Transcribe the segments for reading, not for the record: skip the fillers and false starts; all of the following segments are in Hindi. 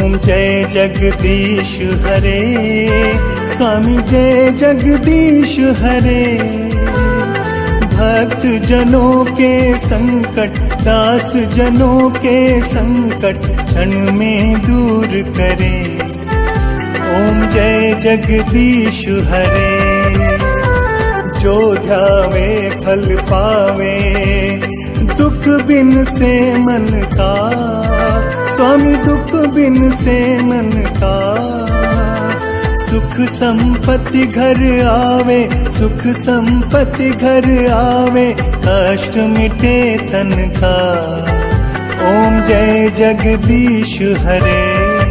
ओम जय जगदीश हरे, स्वामी जय जगदीश हरे। भक्त जनों के संकट, दास जनों के संकट क्षण में दूर करे। ओम जय जगदीश हरे। जो ध्यावे फल पावे, दुख बिन से मन का, स्वामी दुख बिन से मन का। सुख संपत्ति घर आवे, सुख संपत्ति घर आवे, कष्ट मिटे तन का। ओम जय जगदीश हरे।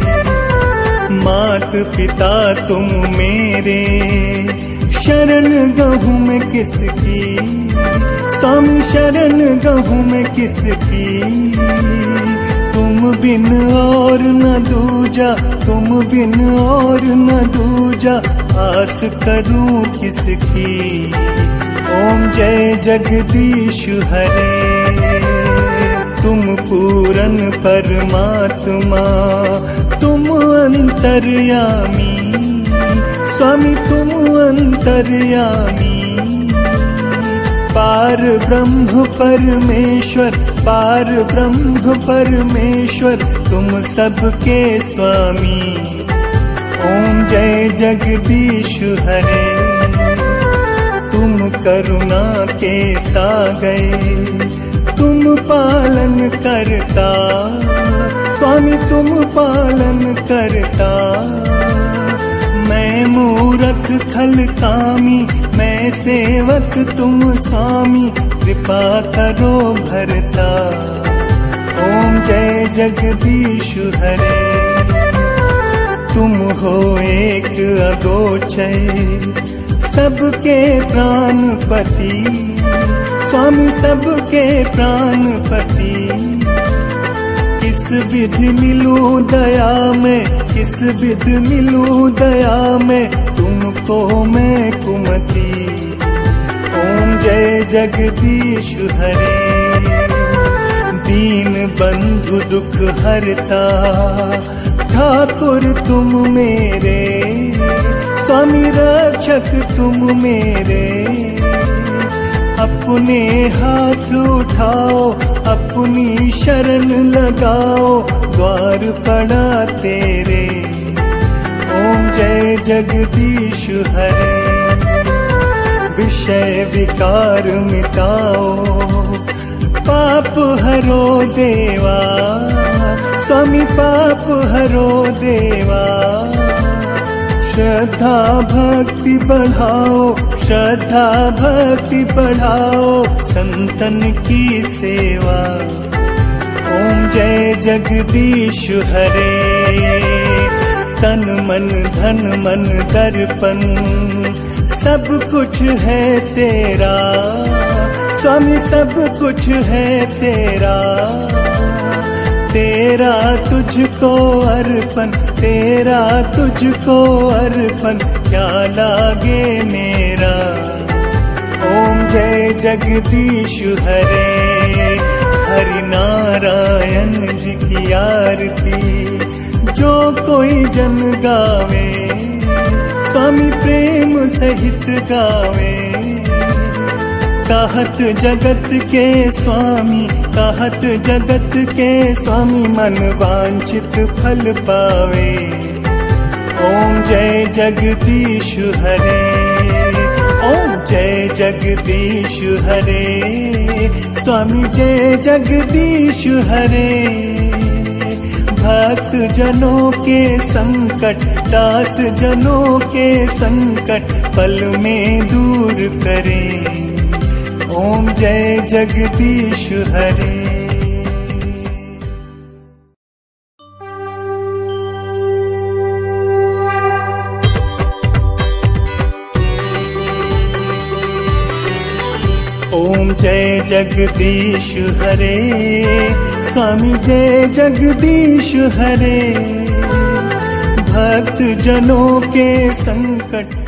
मात पिता तुम मेरे, शरण गहूँ मैं किसकी, स्वामी शरण गहूँ मैं किसकी। तुम बिन और न दूजा, तुम बिन और न दूजा, आस करूं किसकी। ओम जय जगदीश हरे। तुम पूरन परमात्मा, तुम अंतर्यामी, स्वामी तुम अंतर्यामी। पार ब्रह्म परमेश्वर, पार ब्रह्म परमेश्वर, तुम सबके स्वामी। ओम जय जगदीश हरे। तुम करुणा के सागर, तुम पालन करता, स्वामी तुम पालन करता। मैं मूरख खल कामी, मैं सेवक तुम स्वामी, कृपा करो भरता। ओम जय जगदीश हरे। तुम हो एक अगोचर, सबके प्राणपति, स्वामी सबके प्राणपति। किस विधि मिलूं दया में, किस विधि मिलूं दया में, तुमको मैं कुमति। ओम जय जगदीश हरे। दीन बंधु दुख हरता, ठाकुर तुम मेरे, स्वामी रक्षक तुम मेरे। अपने हाथ उठाओ, अपनी शरण लगाओ, द्वार पड़ा तेरे। ओम जय जगदीश हरे। विषय विकार मिटाओ, पाप हरो देवा, स्वामी पाप हरो देवा। श्रद्धा भक्ति बढ़ाओ, श्रद्धा भक्ति बढ़ाओ, संतन की सेवा। ओम जय जगदीश हरे। तन मन धन मन दर्पण, सब कुछ है तेरा, स्वामी सब कुछ है तेरा। तेरा तुझको अर्पण, तेरा तुझको अर्पण, क्या लागे मेरा। ओम जय जगदीश हरे। हरि नारायण जी की आरती जो कोई जन गावे, स्वामी प्रेम सहित गावे। कहत जगत के स्वामी, कहत जगत के स्वामी, मन वांछित फल पावे। ओम जय जगदीश हरे। ओम जय जगदीश हरे, स्वामी जय जगदीश हरे। भक्त जनों के संकट, दास जनों के संकट पल में दूर करे। ओम जय जगदीश हरे। ओम जय जगदीश हरे, स्वामी जय जगदीश हरे। भक्त जनों के संकट